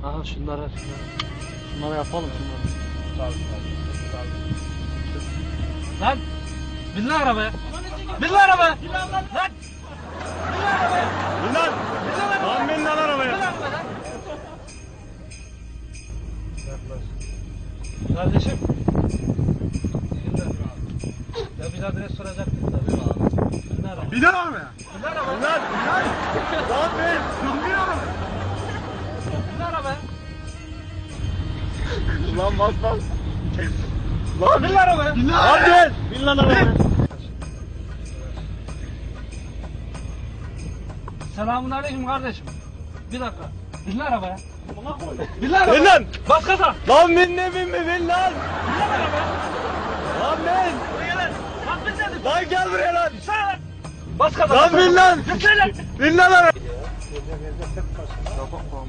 Aha şunlara. Şunlara yapalım şunları. Lan! Bin lan arabaya! Bin lan arabaya! Lan! Bin lan! Lan bin lan arabaya! Kardeşim. Ya bir adres soracaktık tabii. Bin arabaya. Bin lan arabaya! Bin arabaya. Bin lan! Bin lan! Lan bin! Bin arabaya! Bin arabaya. Lan bas bas! Lan Bin arabaya. bin! Lan bin! Bin lan arabaya! Selamun aleyküm kardeşim. Bir dakika. Bin arabaya. Bin Bin arabaya. lan! Bas gaza. Lan bin ne bin mi bin lan! Bin arabaya. Lan bin! Buraya lan. Bas bin dedim. Lan gel buraya lan! Sana lan. Bas gaza. Lan bin lan! Yükle lan. Bin lan arabaya!